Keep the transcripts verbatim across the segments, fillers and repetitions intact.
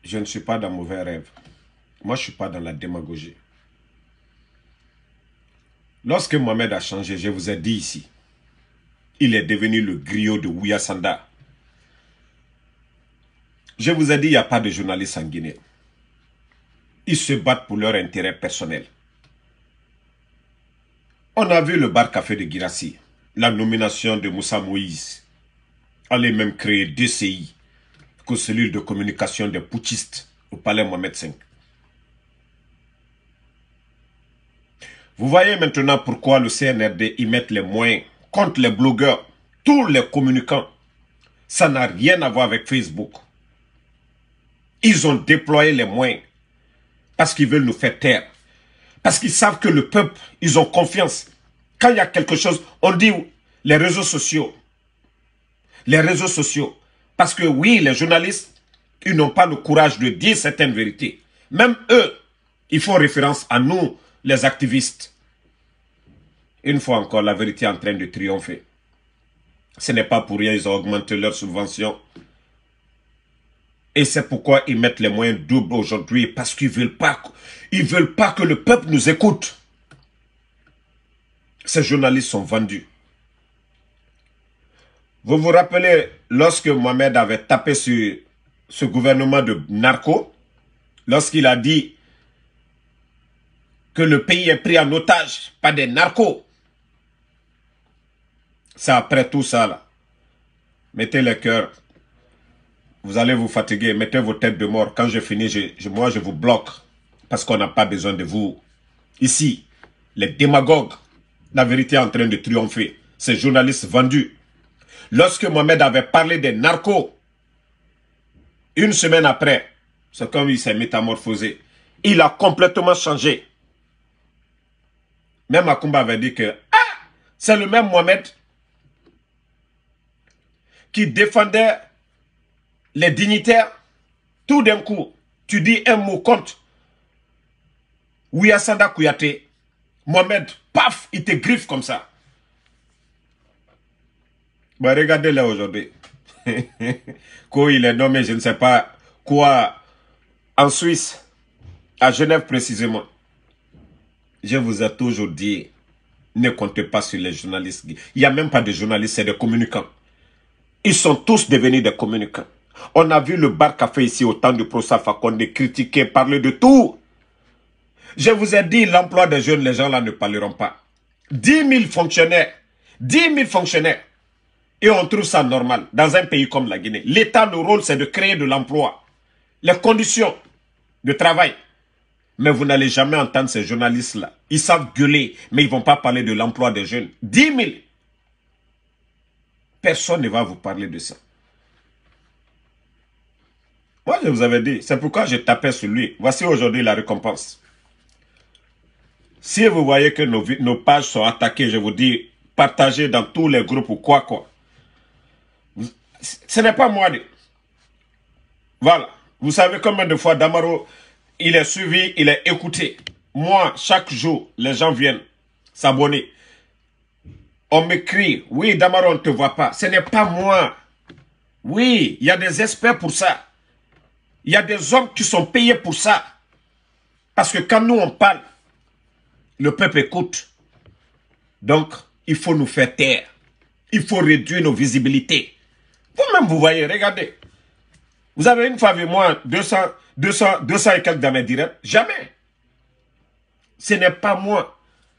je ne suis pas dans mauvais rêve. Moi, je ne suis pas dans la démagogie. Lorsque Mohamed a changé, je vous ai dit ici, il est devenu le griot de Ouya Sanda. Je vous ai dit, il n'y a pas de journalistes en Guinée. Ils se battent pour leur intérêt personnel. On a vu le bar café de Guirassy, la nomination de Moussa Moïse. Allait même créer deux C I, que cellule de communication des putschistes au palais Mohamed cinq. Vous voyez maintenant pourquoi le C N R D y met les moyens contre les blogueurs, tous les communicants. Ça n'a rien à voir avec Facebook. Ils ont déployé les moyens parce qu'ils veulent nous faire taire. Parce qu'ils savent que le peuple, ils ont confiance. Quand il y a quelque chose, on dit les réseaux sociaux. Les réseaux sociaux. Parce que oui, les journalistes, ils n'ont pas le courage de dire certaines vérités. Même eux, ils font référence à nous, les activistes. Une fois encore, la vérité est en train de triompher. Ce n'est pas pour rien, ils ont augmenté leurs subventions. Et c'est pourquoi ils mettent les moyens doubles aujourd'hui, parce qu'ils veulent pas, ils veulent pas que le peuple nous écoute. Ces journalistes sont vendus. Vous vous rappelez, lorsque Mohamed avait tapé sur ce gouvernement de narcos, lorsqu'il a dit que le pays est pris en otage par des narcos. C'est après tout ça là. Mettez le cœur. Vous allez vous fatiguer. Mettez vos têtes de mort. Quand je finis, je, je, moi je vous bloque. Parce qu'on n'a pas besoin de vous. Ici, les démagogues, la vérité est en train de triompher. Ces journalistes vendus. Lorsque Mohamed avait parlé des narcos, une semaine après, c'est comme il s'est métamorphosé. Il a complètement changé. Même Akumba avait dit que ah, c'est le même Mohamed qui défendait les dignitaires. Tout d'un coup, tu dis un mot contre Ouya Sanda Kouyaté. Mohamed, paf, il te griffe comme ça. Bah, regardez-le aujourd'hui. Quoi, il est nommé, je ne sais pas quoi, en Suisse, à Genève précisément. Je vous ai toujours dit, ne comptez pas sur les journalistes. Il n'y a même pas de journalistes, c'est des communicants. Ils sont tous devenus des communicants. On a vu le bar café ici au temps du procès Fakonde critiquer, parler de tout. Je vous ai dit, l'emploi des jeunes, les gens là ne parleront pas. dix mille fonctionnaires, dix mille fonctionnaires. Et on trouve ça normal dans un pays comme la Guinée. L'État, le rôle, c'est de créer de l'emploi. Les conditions de travail. Mais vous n'allez jamais entendre ces journalistes-là. Ils savent gueuler, mais ils ne vont pas parler de l'emploi des jeunes. dix mille. Personne ne va vous parler de ça. Moi, je vous avais dit, c'est pourquoi je tapais sur lui. Voici aujourd'hui la récompense. Si vous voyez que nos, nos pages sont attaquées, je vous dis, partagez dans tous les groupes ou quoi, quoi. Ce n'est pas moi. Voilà. Vous savez combien de fois Damaro, il est suivi, il est écouté. Moi, chaque jour, les gens viennent s'abonner. On m'écrit, oui, Damaro, on ne te voit pas. Ce n'est pas moi. Oui, il y a des experts pour ça. Il y a des hommes qui sont payés pour ça. Parce que quand nous, on parle, le peuple écoute. Donc, il faut nous faire taire. Il faut réduire nos visibilités. Vous-même, vous voyez, regardez. Vous avez une fois vu moi deux cents, deux cents, deux cents et quelques dans mes directs. Jamais. Ce n'est pas moi.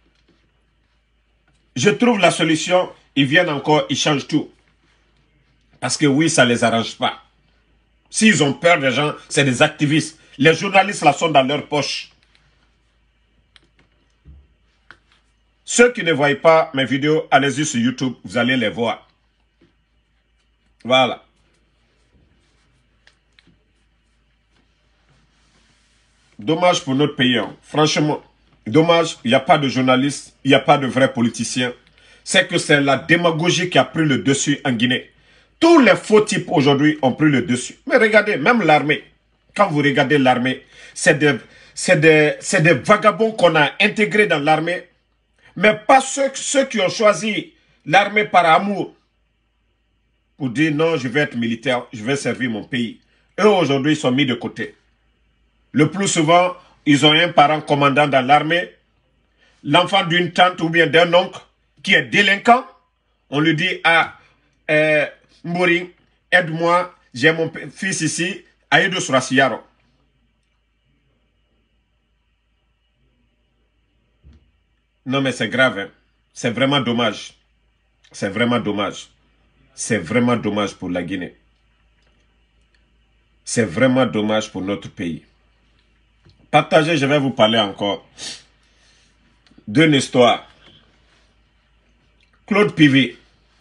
Je trouve la solution. Ils viennent encore, ils changent tout. Parce que oui, ça ne les arrange pas. S'ils ont peur des gens, c'est des activistes. Les journalistes là sont dans leur poche. Ceux qui ne voient pas mes vidéos, allez-y sur YouTube, vous allez les voir. Voilà. Dommage pour notre pays. Hein. Franchement, dommage, il n'y a pas de journalistes, il n'y a pas de vrais politiciens. C'est que c'est la démagogie qui a pris le dessus en Guinée. Tous les faux types aujourd'hui ont pris le dessus. Mais regardez, même l'armée, quand vous regardez l'armée, c'est des, c'est des, c'est des vagabonds qu'on a intégrés dans l'armée. Mais pas ceux, ceux qui ont choisi l'armée par amour. Pour dire non, je vais être militaire, je vais servir mon pays. Eux, aujourd'hui, ils sont mis de côté. Le plus souvent, ils ont un parent commandant dans l'armée, l'enfant d'une tante ou bien d'un oncle qui est délinquant. On lui dit, ah, euh, Mbori, aide-moi, j'ai mon fils ici, Aïdou Surasiyaro. Non, mais c'est grave, hein. C'est vraiment dommage. C'est vraiment dommage. C'est vraiment dommage pour la Guinée. C'est vraiment dommage pour notre pays. Partagez, je vais vous parler encore d'une histoire. Claude Pivi.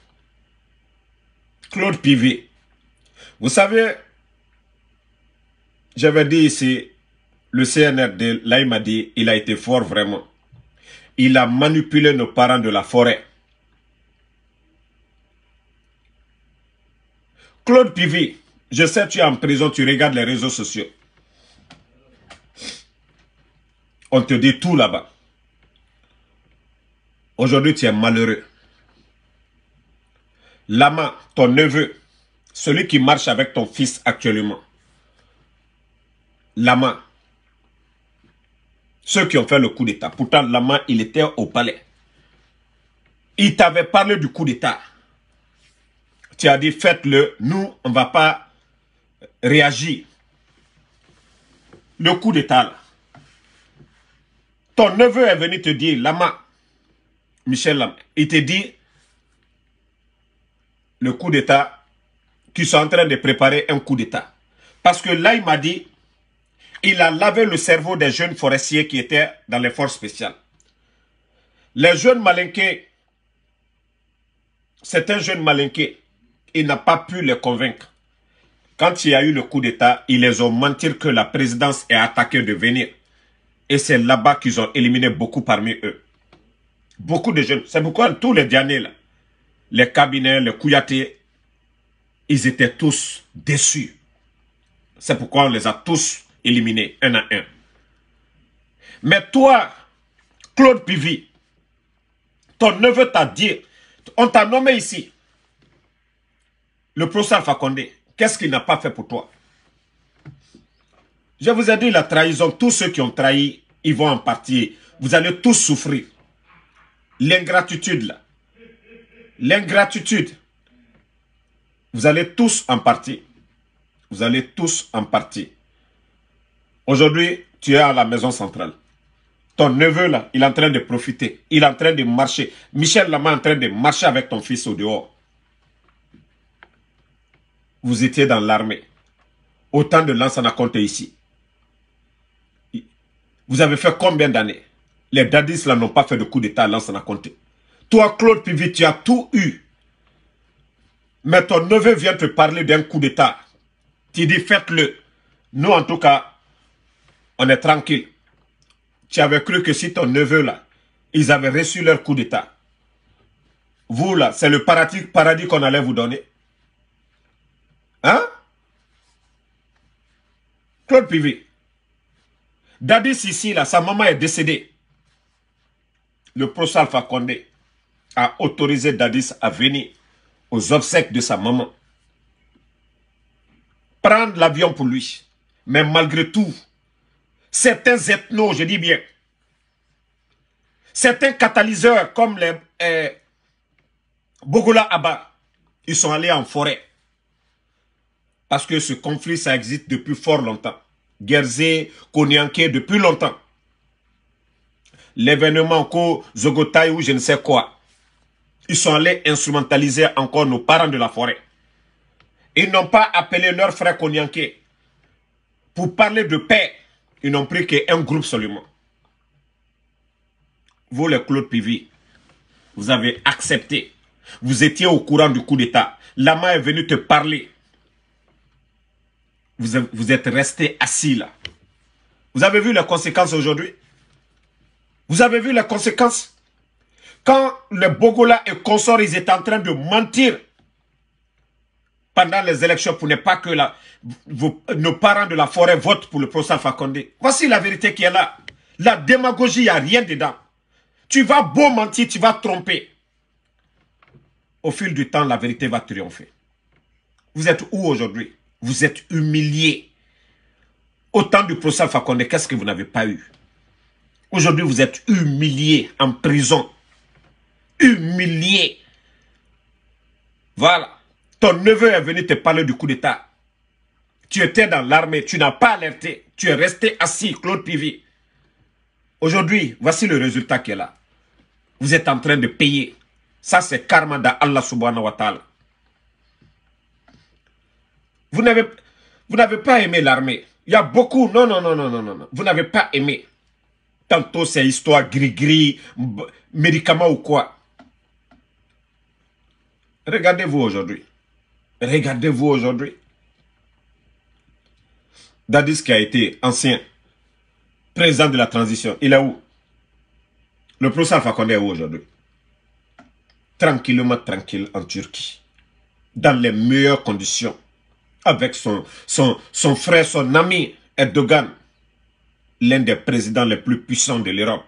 Claude Pivi. Vous savez, j'avais dit ici, le C N R D, là il m'a dit, il a été fort vraiment. Il a manipulé nos parents de la forêt. Claude Pivi, je sais que tu es en prison, tu regardes les réseaux sociaux. On te dit tout là-bas. Aujourd'hui, tu es malheureux. Lama, ton neveu, celui qui marche avec ton fils actuellement. Lama, ceux qui ont fait le coup d'État. Pourtant, Lama, il était au palais. Il t'avait parlé du coup d'État. Tu as dit, faites-le, nous, on ne va pas réagir. Le coup d'État, là. Ton neveu est venu te dire, Lama, Michel Lama, il te dit, le coup d'État, qu'ils sont en train de préparer un coup d'État. Parce que là, il m'a dit, il a lavé le cerveau des jeunes forestiers qui étaient dans les forces spéciales. Les jeunes malinqués, c'est un jeune malinqué, il n'a pas pu les convaincre. Quand il y a eu le coup d'État, ils les ont menti que la présidence est attaquée de venir. Et c'est là-bas qu'ils ont éliminé beaucoup parmi eux. Beaucoup de jeunes. C'est pourquoi tous les derniers, là, les cabinets, les Kouyaté, ils étaient tous déçus. C'est pourquoi on les a tous éliminés, un à un. Mais toi, Claude Pivi, ton neveu t'a dit, on t'a nommé ici, le professeur Alpha Condé, qu'est-ce qu'il n'a pas fait pour toi? Je vous ai dit la trahison, tous ceux qui ont trahi, ils vont en partie. Vous allez tous souffrir. L'ingratitude là. L'ingratitude. Vous allez tous en partie. Vous allez tous en partie. Aujourd'hui, tu es à la maison centrale. Ton neveu là, il est en train de profiter. Il est en train de marcher. Michel Lama est en train de marcher avec ton fils au dehors. Vous étiez dans l'armée. Autant de Lansana Conté ici. Vous avez fait combien d'années? Les dadis là n'ont pas fait de coup d'État à Lansana Conté. Toi, Claude Pivi, tu as tout eu. Mais ton neveu vient te parler d'un coup d'État. Tu dis, faites-le. Nous, en tout cas, on est tranquille. Tu avais cru que si ton neveu là, ils avaient reçu leur coup d'État. Vous là, c'est le paradis, paradis qu'on allait vous donner. Hein? Claude Pivi. Dadis ici, là, sa maman est décédée. Le professeur Alpha Condé a autorisé Dadis à venir aux obsèques de sa maman. Prendre l'avion pour lui. Mais malgré tout, certains ethnos, je dis bien, certains catalyseurs comme les euh, Bogola Abba, ils sont allés en forêt. Parce que ce conflit, ça existe depuis fort longtemps. Guerzé, Konyanké, depuis longtemps. L'événement Ko, Zogotaï ou je ne sais quoi. Ils sont allés instrumentaliser encore nos parents de la forêt. Ils n'ont pas appelé leur frère Konyanké. Pour parler de paix, ils n'ont pris qu'un groupe seulement. Vous, les Claude Pivi, vous avez accepté. Vous étiez au courant du coup d'État. Lama est venu te parler. Vous, vous êtes resté assis là. Vous avez vu les conséquences aujourd'hui? Vous avez vu les conséquences? Quand les Bogola et consorts, ils étaient en train de mentir pendant les élections pour ne pas que la, vos, nos parents de la forêt votent pour le professeur Alpha Condé. Voici la vérité qui est là. La démagogie, il n'y a rien dedans. Tu vas beau mentir, tu vas tromper. Au fil du temps, la vérité va triompher. Vous êtes où aujourd'hui? Vous êtes humiliés. Au temps du procès Alpha Condé, qu'est-ce que vous n'avez pas eu? Aujourd'hui, vous êtes humiliés en prison. Humiliés. Voilà. Ton neveu est venu te parler du coup d'État. Tu étais dans l'armée, tu n'as pas alerté. Tu es resté assis, Claude Pivy. Aujourd'hui, voici le résultat qui est là. Vous êtes en train de payer. Ça, c'est karma d'Allah subhanahu wa ta'ala. Vous n'avez vous n'avez pas aimé l'armée. Il y a beaucoup. Non, non, non, non, non, non. Vous n'avez pas aimé. Tantôt, c'est histoire gris-gris, médicaments ou quoi. Regardez-vous aujourd'hui. Regardez-vous aujourd'hui. Dadis qui a été ancien président de la transition, il est où? Le procès Alpha Condé est où aujourd'hui? Tranquillement, tranquille en Turquie. Dans les meilleures conditions. Avec son, son, son frère, son ami Erdogan. L'un des présidents les plus puissants de l'Europe.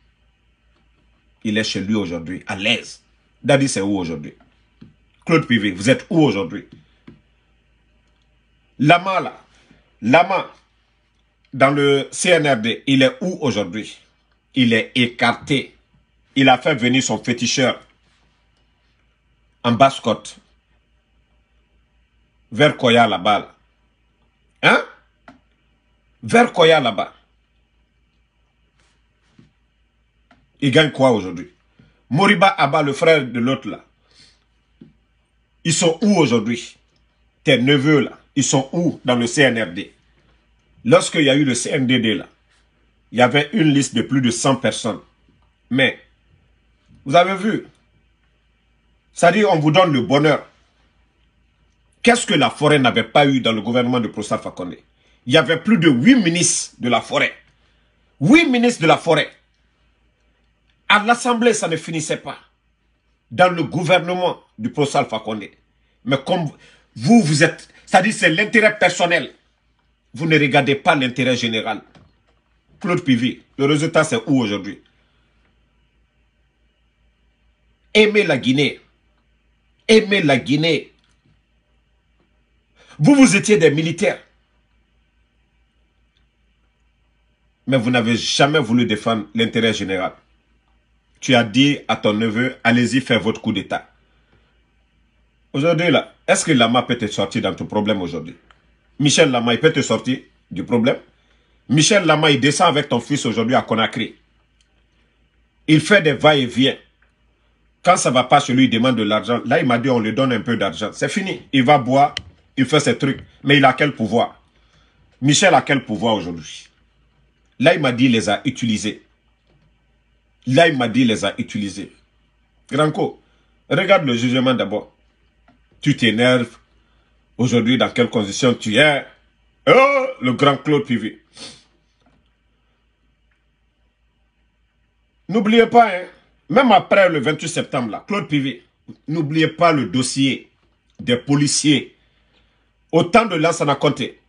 Il est chez lui aujourd'hui, à l'aise. Dadis est où aujourd'hui? Claude Pivy, vous êtes où aujourd'hui? Lama là. Lama, dans le C N R D, il est où aujourd'hui? Il est écarté. Il a fait venir son féticheur en basse-côte. Vers Koya là-bas. Hein? Vers Koya là-bas. Il gagne quoi aujourd'hui? Moriba Abba, le frère de l'autre là. Ils sont où aujourd'hui? Tes neveux là, ils sont où dans le C N R D? Lorsqu'il y a eu le C N D D là, il y avait une liste de plus de cent personnes. Mais, vous avez vu, c'est-à-dire on vous donne le bonheur. Qu'est-ce que la forêt n'avait pas eu dans le gouvernement de Procès Alpha Condé? Il y avait plus de huit ministres de la forêt. huit ministres de la forêt. À l'Assemblée, ça ne finissait pas. Dans le gouvernement du Procès Alpha Condé. Mais comme vous, vous êtes... C'est-à-dire c'est l'intérêt personnel. Vous ne regardez pas l'intérêt général. Claude Pivy, le résultat c'est où aujourd'hui? Aimez la Guinée. Aimez la Guinée. Vous, vous étiez des militaires. Mais vous n'avez jamais voulu défendre l'intérêt général. Tu as dit à ton neveu, allez-y faire votre coup d'État. Aujourd'hui, là, est-ce que Lama peut te sortir dans ton problème aujourd'hui? Michel Lama, il peut te sortir du problème? Michel Lama, il descend avec ton fils aujourd'hui à Conakry. Il fait des va-et-vient. Quand ça ne va pas chez lui, il demande de l'argent. Là, il m'a dit, on lui donne un peu d'argent. C'est fini. Il va boire, il fait ses trucs. Mais il a quel pouvoir? Michel a quel pouvoir aujourd'hui? Là, il m'a dit, il les a utilisés. Là, il m'a dit, il les a utilisés. Granco, regarde le jugement d'abord. Tu t'énerves. Aujourd'hui, dans quelles conditions tu es? Oh, le grand Claude Pivy. N'oubliez pas, hein, même après le vingt-huit septembre, là, Claude Pivy, n'oubliez pas le dossier des policiers. Autant de Lansana Conté.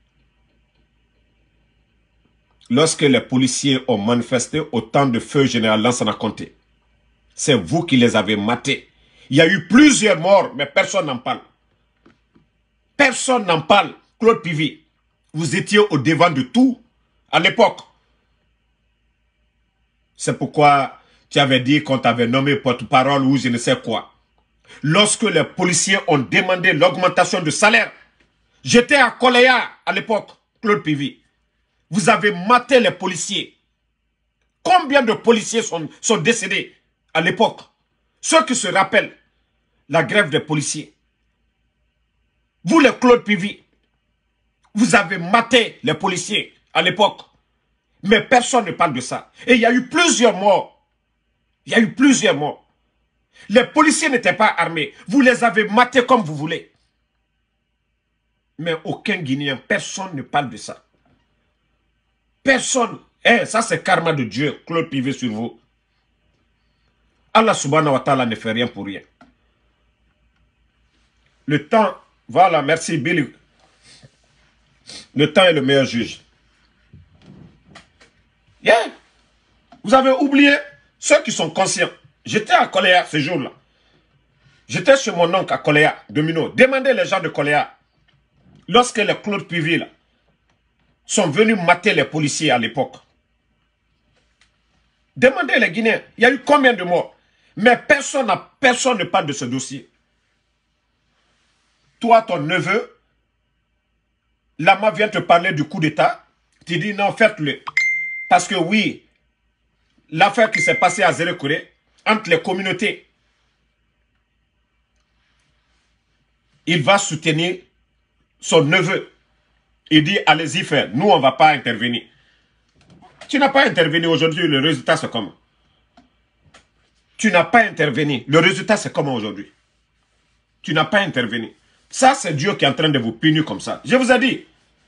Lorsque les policiers ont manifesté autant de feu général Lansana Conté, c'est vous qui les avez matés. Il y a eu plusieurs morts, mais personne n'en parle. Personne n'en parle. Claude Pivy, vous étiez au devant de tout à l'époque. C'est pourquoi tu avais dit qu'on t'avait nommé porte-parole ou je ne sais quoi. Lorsque les policiers ont demandé l'augmentation de salaire, j'étais à Koléa à l'époque, Claude Pivy. Vous avez maté les policiers. Combien de policiers sont, sont décédés à l'époque? Ceux qui se rappellent la grève des policiers. Vous, les Claude Pivy, vous avez maté les policiers à l'époque. Mais personne ne parle de ça. Et il y a eu plusieurs morts. Il y a eu plusieurs morts. Les policiers n'étaient pas armés. Vous les avez matés comme vous voulez. Mais aucun Guinéen, personne ne parle de ça. Personne. Eh, ça c'est karma de Dieu, Claude Pivy sur vous. Allah subhanahu wa ta'ala ne fait rien pour rien. Le temps, voilà, merci Billy. Le temps est le meilleur juge. Yeah. Vous avez oublié ceux qui sont conscients. J'étais à Koléa ce jour-là. J'étais chez mon oncle à Koléa, Domino. Demandez les gens de Koléa. Lorsque les Claude Puvis là, sont venus mater les policiers à l'époque. Demandez les Guinéens, il y a eu combien de morts? Mais personne, n'a, personne ne parle de ce dossier. Toi, ton neveu, Lama vient te parler du coup d'État. Tu dis non, faites-le. Parce que oui, l'affaire qui s'est passée à Zérekouré, entre les communautés, il va soutenir son neveu. Il dit, allez-y faire. Nous, on ne va pas intervenir. Tu n'as pas intervenu aujourd'hui, le résultat c'est comment? Tu n'as pas intervenu. Le résultat c'est comment aujourd'hui? Tu n'as pas intervenu. Ça, c'est Dieu qui est en train de vous punir comme ça. Je vous ai dit,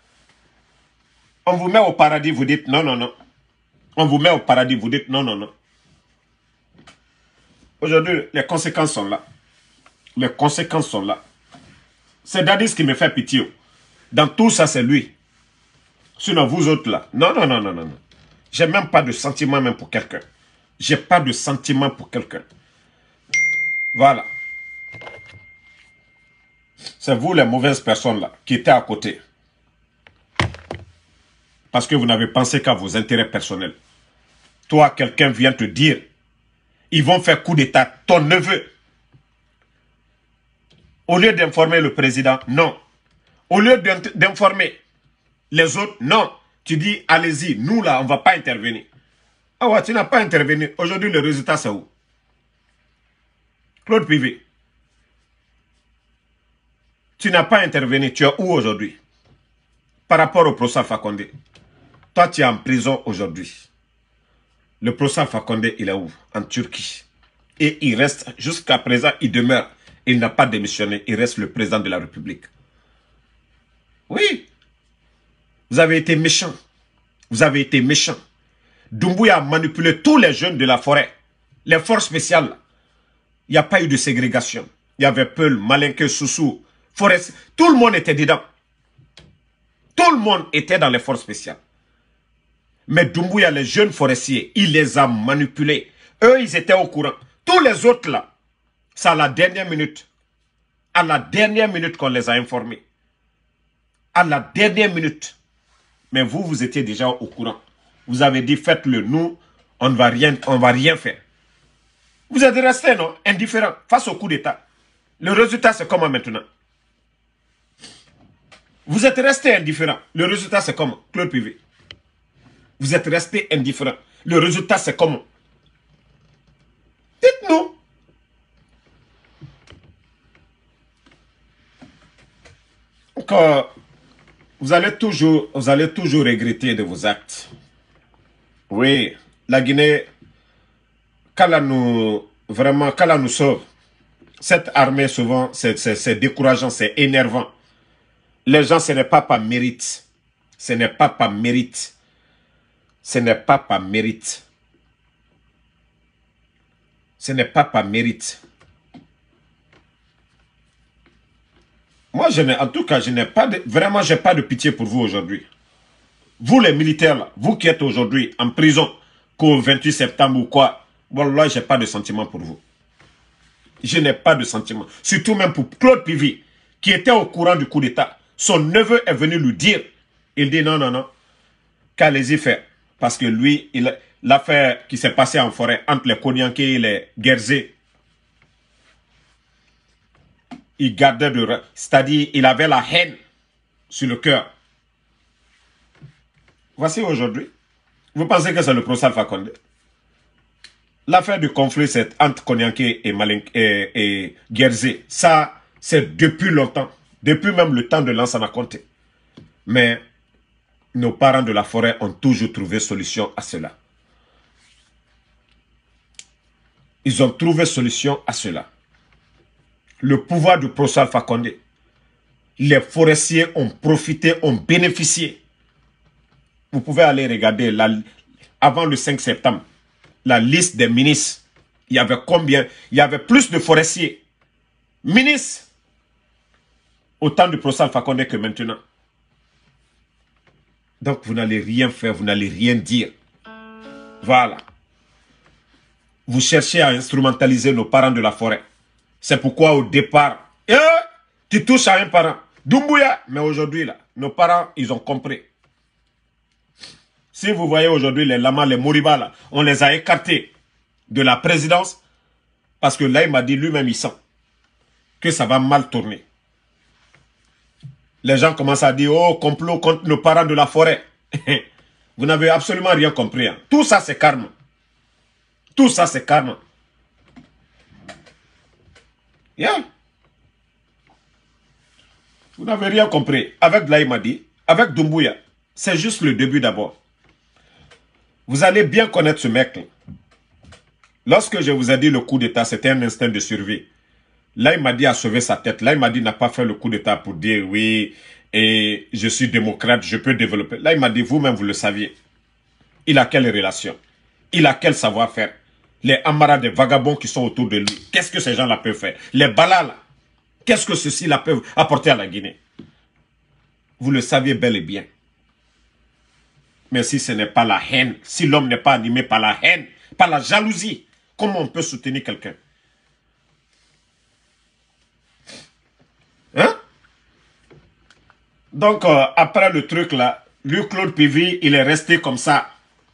on vous met au paradis, vous dites non, non, non. On vous met au paradis, vous dites non, non, non. Aujourd'hui, les conséquences sont là. Les conséquences sont là. C'est Dadis qui me fait pitié. Dans tout ça, c'est lui. Sinon, vous autres là. Non, non, non, non, non. J'ai même pas de sentiment même pour quelqu'un. J'ai pas de sentiment pour quelqu'un. Voilà. C'est vous les mauvaises personnes là, qui étaient à côté. Parce que vous n'avez pensé qu'à vos intérêts personnels. Toi, quelqu'un vient te dire, ils vont faire coup d'État, ton neveu. Au lieu d'informer le président, non. Au lieu d'informer les autres, non. Tu dis, allez-y, nous là, on ne va pas intervenir. Ah ouais, tu n'as pas intervenu. Aujourd'hui, le résultat, c'est où? Claude Puvis. Tu n'as pas intervenu. Tu es où aujourd'hui? Par rapport au procès Alpha Condé. Toi, tu es en prison aujourd'hui. Le procès Alpha Condé, il est où? En Turquie. Et il reste, jusqu'à présent, il demeure. Il n'a pas démissionné. Il reste le président de la République. Oui. Vous avez été méchant. Vous avez été méchant. Doumbouya a manipulé tous les jeunes de la forêt. Les forces spéciales. Il n'y a pas eu de ségrégation. Il y avait Peul, Malinke, Soussou, Forest. Tout le monde était dedans. Tout le monde était dans les forces spéciales. Mais Doumbouya, les jeunes forestiers, il les a manipulés. Eux, ils étaient au courant. Tous les autres là, c'est à la dernière minute. À la dernière minute qu'on les a informés. À la dernière minute. Mais vous, vous étiez déjà au courant. Vous avez dit, faites-le. Nous, on ne va rien, on va rien faire. Vous êtes restés, non, indifférents face au coup d'État. Le résultat, c'est comment maintenant? Vous êtes restés indifférents. Le résultat, c'est comment? Claude Puvis. Vous êtes restés indifférents. Le résultat, c'est comment? Dites-nous. Donc, euh, vous allez toujours, vous allez toujours regretter de vos actes. Oui, la Guinée, quand elle nous, vraiment, quand elle nous sauve, cette armée, souvent, c'est décourageant, c'est énervant. Les gens, ce n'est pas par mérite. Ce n'est pas par mérite. Ce n'est pas par mérite. Ce n'est pas par mérite. Moi, je n'ai, en tout cas, je n'ai pas de, vraiment, je n'ai pas de pitié pour vous aujourd'hui. Vous, les militaires, là, vous qui êtes aujourd'hui en prison, qu'au vingt-huit septembre ou quoi, voilà, je n'ai pas de sentiment pour vous. Je n'ai pas de sentiment. Surtout même pour Claude Puvis, qui était au courant du coup d'État. Son neveu est venu lui dire. Il dit non, non, non. Qu'allez-y faire. Parce que lui, l'affaire qui s'est passée en forêt entre les Konyanké et les Guerzé, il gardait de... C'est-à-dire, il avait la haine sur le cœur. Voici aujourd'hui. Vous pensez que c'est le procès Alpha Condé? L'affaire du conflit, c'est entre Konyanké et, Malink, et, et Guerzé. Ça, c'est depuis longtemps. Depuis même le temps de Lansana Conté. Mais nos parents de la forêt ont toujours trouvé solution à cela. Ils ont trouvé solution à cela. Le pouvoir du procès Alpha Condé. Les forestiers ont profité, ont bénéficié. Vous pouvez aller regarder la, avant le cinq septembre, la liste des ministres. Il y avait combien? Il y avait plus de forestiers. Ministres. Au temps du procès Alpha Condé que maintenant. Donc vous n'allez rien faire, vous n'allez rien dire. Voilà. Vous cherchez à instrumentaliser nos parents de la forêt. C'est pourquoi au départ, eh, tu touches à un parent. Doumbouya, mais aujourd'hui, là, nos parents, ils ont compris. Si vous voyez aujourd'hui les lamas, les Moriba, là, on les a écartés de la présidence parce que là, il m'a dit lui-même, il sent que ça va mal tourner. Les gens commencent à dire, oh, complot contre nos parents de la forêt. Vous n'avez absolument rien compris. Hein. Tout ça, c'est karma. Tout ça, c'est karma. Yeah. Vous n'avez rien compris. Avec Laïmadi, avec Doumbouya, c'est juste le début d'abord. Vous allez bien connaître ce mec. -là. Lorsque je vous ai dit le coup d'État, c'était un instinct de survie. Laïmadi a sauvé sa tête. Laïmadi n'a pas fait le coup d'État pour dire oui, et je suis démocrate, je peux développer. Laïmadi, vous-même, vous le saviez. Il a quelle relation? Il a quel savoir-faire? Les amaras des vagabonds qui sont autour de lui, qu'est-ce que ces gens-là peuvent faire? Les balas, là, qu'est-ce que ceux-ci là peuvent apporter à la Guinée? Vous le saviez bel et bien. Mais si ce n'est pas la haine, si l'homme n'est pas animé par la haine, par la jalousie, comment on peut soutenir quelqu'un? Hein? Donc, euh, après le truc là, lui, Claude Pivi, il est resté comme ça.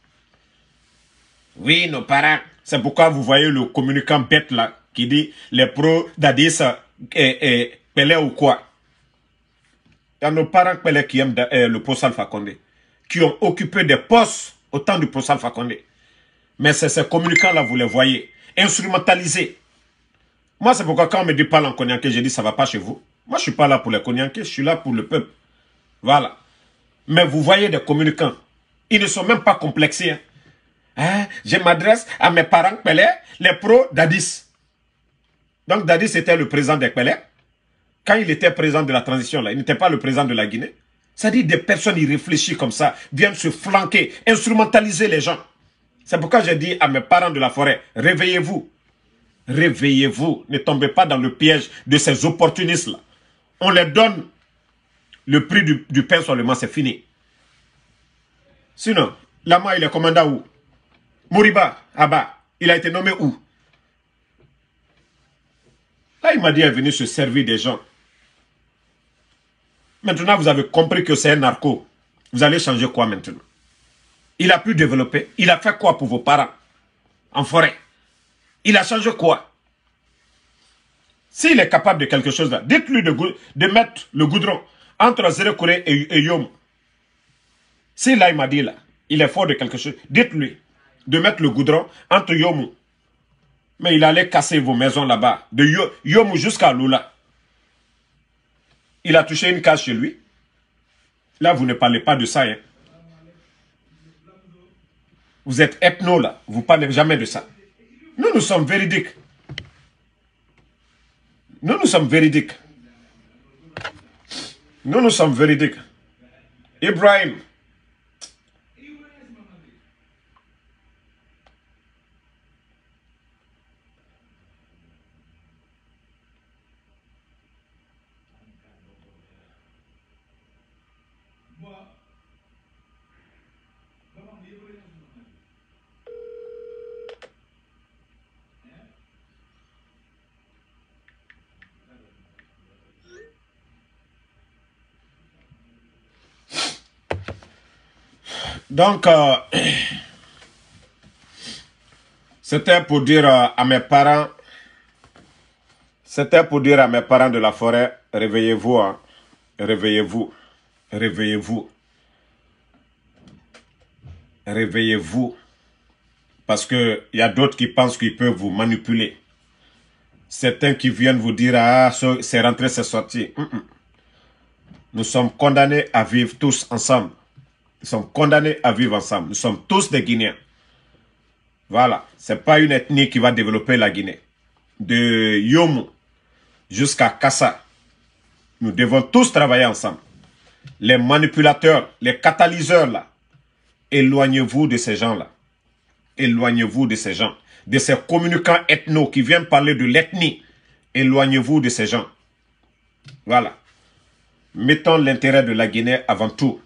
Oui, nos parents. C'est pourquoi vous voyez le communicant bête là, qui dit les pros d'Addis et, et Pelé ou quoi. Il y a nos parents Pelé qui aiment euh, le Pro Alpha Condé, qui ont occupé des postes au temps du Pro Alpha Condé. Mais c'est ces communicants-là, vous les voyez, instrumentalisés. Moi, c'est pourquoi quand on me dit parle en Konyanké, j'ai dit ça va pas chez vous. Moi, je suis pas là pour les Konyanké, je suis là pour le peuple. Voilà. Mais vous voyez des communicants, ils ne sont même pas complexés. Hein. Hein? Je m'adresse à mes parents Pelé, les pros d'Addis. Donc Dadis était le président des Pelé. Quand il était président de la transition, là, il n'était pas le président de la Guinée. C'est-à-dire des personnes irréfléchies comme ça viennent se flanquer, instrumentaliser les gens. C'est pourquoi j'ai dit à mes parents de la forêt, réveillez-vous. Réveillez-vous. Ne tombez pas dans le piège de ces opportunistes-là. On les donne le prix du, du pain seulement, c'est fini. Sinon, Lama, il est commandant où? Moriba, Abba, il a été nommé où? Là, il m'a dit, il est venu se servir des gens. Maintenant, vous avez compris que c'est un narco. Vous allez changer quoi maintenant? Il a pu développer. Il a fait quoi pour vos parents? En forêt. Il a changé quoi? S'il est capable de quelque chose là, dites-lui de, de mettre le goudron entre Zérekouré et, et Yom. Si là, il m'a dit là, il est fort de quelque chose, dites-lui de mettre le goudron entre Yom. Mais il allait casser vos maisons là-bas, de Yom jusqu'à Lula. Il a touché une case chez lui. Là, vous ne parlez pas de ça. Hein. Vous êtes ethno là, vous ne parlez jamais de ça. Nous, nous sommes véridiques. Nous, nous sommes véridiques. Nous, nous sommes véridiques. Ibrahim. Donc, euh, c'était pour dire euh, à mes parents, c'était pour dire à mes parents de la forêt, réveillez-vous, hein, réveillez-vous, réveillez-vous, réveillez-vous, parce que il y a d'autres qui pensent qu'ils peuvent vous manipuler. Certains qui viennent vous dire, ah, c'est rentré, c'est sorti. Mm -mm. Nous sommes condamnés à vivre tous ensemble. Nous sommes condamnés à vivre ensemble. Nous sommes tous des Guinéens. Voilà. Ce n'est pas une ethnie qui va développer la Guinée. De Yomu jusqu'à Kassa. Nous devons tous travailler ensemble. Les manipulateurs, les catalyseurs là, éloignez-vous de ces gens-là. Éloignez-vous de ces gens. De ces communicants ethno qui viennent parler de l'ethnie. Éloignez-vous de ces gens. Voilà. Mettons l'intérêt de la Guinée avant tout.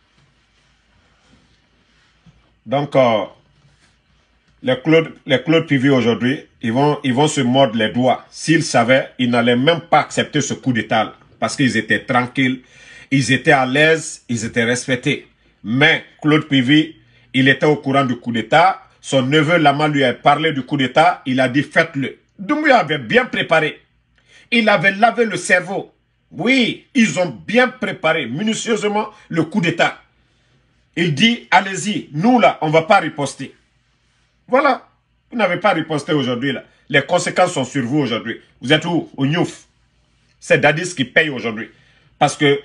Donc, euh, les Claude, les Claude Pivi aujourd'hui, ils vont, ils vont se mordre les doigts. S'ils savaient, ils n'allaient même pas accepter ce coup d'État. parce qu'ils étaient tranquilles, ils étaient à l'aise, ils étaient respectés. Mais Claude Pivi, il était au courant du coup d'État. Son neveu Lama lui a parlé du coup d'État. Il a dit faites-le. Doumbouya avait bien préparé. Il avait lavé le cerveau. Oui, ils ont bien préparé minutieusement le coup d'État. Il dit allez-y, nous là, on ne va pas riposter. Voilà. Vous n'avez pas riposté aujourd'hui là. Les conséquences sont sur vous aujourd'hui. Vous êtes où? Au Niouf. C'est Dadis qui paye aujourd'hui. Parce que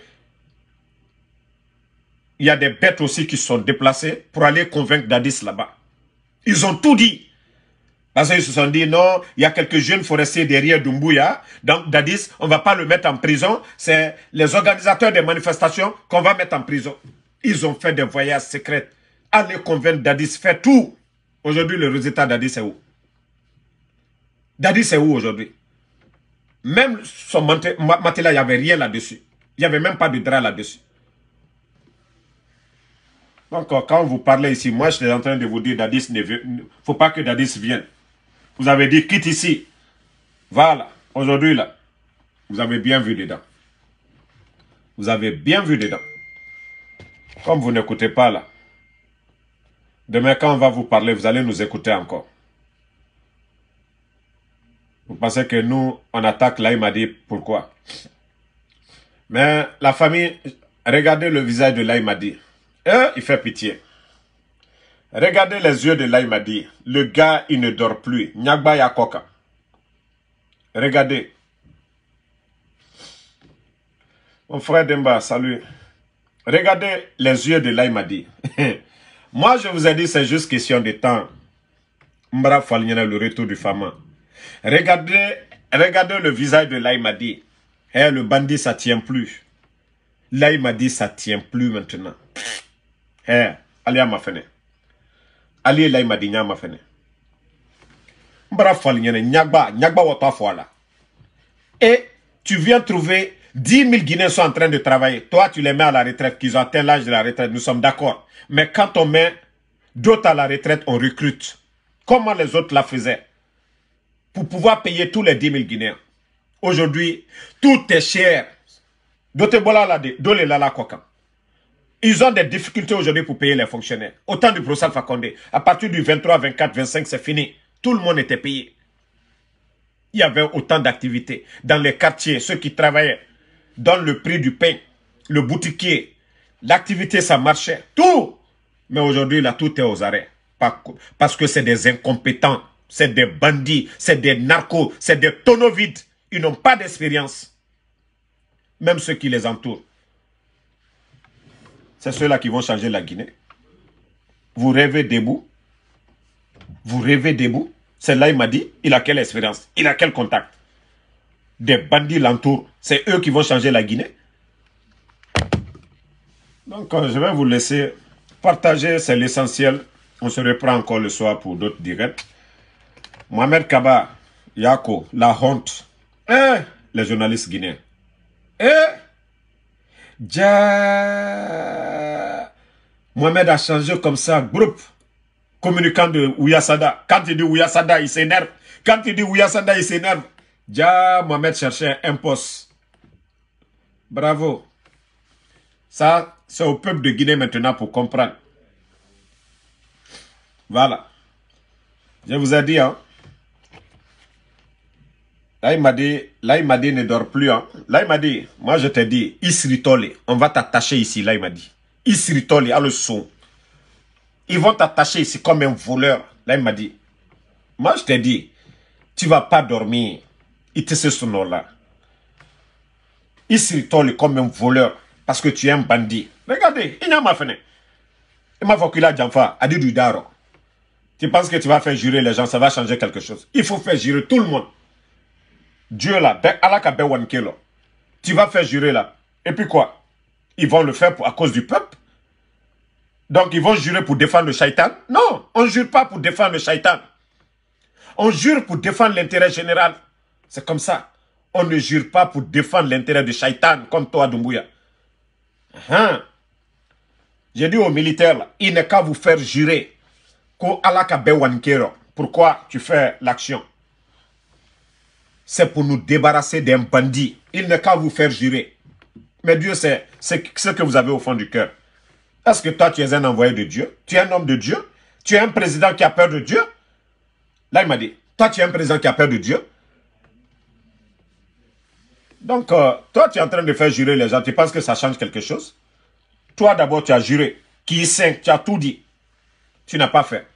il y a des bêtes aussi qui sont déplacées pour aller convaincre Dadis là-bas. Ils ont tout dit. Parce qu'ils se sont dit, non, il y a quelques jeunes forestiers derrière Doumbouya. Donc Dadis, on ne va pas le mettre en prison. C'est les organisateurs des manifestations qu'on va mettre en prison. Ils ont fait des voyages secrets. Allez convaincre Dadis, fait tout. Aujourd'hui, le résultat Dadis est où? Dadis est où aujourd'hui? Même son matelas, il n'y avait rien là-dessus. Il n'y avait même pas de drap là-dessus. Donc, quand vous parlez ici, moi, je suis en train de vous dire, Dadis ne veut... Il ne faut pas que Dadis vienne. Vous avez dit, quitte ici. Voilà. Aujourd'hui, là, vous avez bien vu dedans. Vous avez bien vu dedans. Comme vous n'écoutez pas, là. Demain, quand on va vous parler, vous allez nous écouter encore. Vous pensez que nous, on attaque là, il m'a dit pourquoi. Mais la famille, regardez le visage de Laïmadi. Euh, il fait pitié. Regardez les yeux de Laïmadi. Le gars, il ne dort plus. Nyagba Yakoka. Regardez. Mon frère Demba, salut. Regardez les yeux de Laïmadi. Moi, je vous ai dit, c'est juste question de temps. Mbra Falnyana, le retour du Fama. Regardez, regardez le visage de Laïmadi. Eh, le bandit, ça tient plus. Laïmadi, ça tient plus maintenant. Eh, allez à ma fenêtre. Allez, Laïmadi, nya ma fenêtre. Mbra Falnyana, nyagba, nyagba wata foala. Et tu viens trouver dix mille Guinéens sont en train de travailler. Toi, tu les mets à la retraite, qu'ils ont atteint l'âge de la retraite. Nous sommes d'accord. Mais quand on met d'autres à la retraite, on recrute. Comment les autres la faisaient? Pour pouvoir payer tous les dix mille Guinéens. Aujourd'hui, tout est cher. Ils ont des difficultés aujourd'hui pour payer les fonctionnaires. Autant du procès Alpha Condé. À partir du vingt-trois, vingt-quatre, vingt-cinq, c'est fini. Tout le monde était payé. Il y avait autant d'activités. Dans les quartiers, ceux qui travaillaient dans le prix du pain, le boutiquier, l'activité, ça marchait. Tout. Mais aujourd'hui, là, tout est aux arrêts. Parce que c'est des incompétents. C'est des bandits, c'est des narcos, c'est des tonneaux vides. Ils n'ont pas d'expérience. Même ceux qui les entourent. C'est ceux-là qui vont changer la Guinée. Vous rêvez debout. Vous rêvez debout. C'est là, il m'a dit, il a quelle expérience? Il a quel contact? Des bandits l'entourent. C'est eux qui vont changer la Guinée. Donc, je vais vous laisser partager, c'est l'essentiel. On se reprend encore le soir pour d'autres directs. Mohamed Kaba, Yako, la honte. Eh, les journalistes guinéens. Eh, Dja. Mohamed a changé comme ça, groupe communicant de Ouyasada. Quand il dit Ouyasada, il s'énerve. Quand il dit Ouyasada, il s'énerve. Dja, Mohamed cherchait un poste. Bravo. Ça, c'est au peuple de Guinée maintenant pour comprendre. Voilà. Je vous ai dit, hein. Là, il m'a dit, là, il m'a dit, ne dort plus, hein. Là, il m'a dit, moi, je t'ai dit, Isritole, on va t'attacher ici, là, il m'a dit. Isritole, à le son. Ils vont t'attacher ici comme un voleur. Là, il m'a dit, moi, je t'ai dit, tu vas pas dormir. Il te sait ce nom-là. Isritole comme un voleur, parce que tu es un bandit. Regardez, il n'a pas fait. Il m'a fait qu'il a Djanfa, a dit du daro. Tu penses que tu vas faire jurer les gens, ça va changer quelque chose. Il faut faire jurer tout le monde. Dieu là, tu vas faire jurer là. Et puis quoi? Ils vont le faire pour, à cause du peuple. Donc ils vont jurer pour défendre le shaitan. Non, on ne jure pas pour défendre le shaitan. On jure pour défendre l'intérêt général. C'est comme ça. On ne jure pas pour défendre l'intérêt du shaitan, comme toi, Doumbouya. Hein? J'ai dit aux militaires, là, il n'est qu'à vous faire jurer. Pourquoi tu fais l'action? c'est pour nous débarrasser d'un bandit. Il n'est qu'à vous faire jurer. Mais Dieu, c'est ce que vous avez au fond du cœur. Est-ce que toi, tu es un envoyé de Dieu? Tu es un homme de Dieu? Tu es un président qui a peur de Dieu? Là, il m'a dit, toi, tu es un président qui a peur de Dieu? Donc, euh, toi, tu es en train de faire jurer les gens. Tu penses que ça change quelque chose? Toi, d'abord, tu as juré. Qui est saint? Tu as tout dit. Tu n'as pas fait.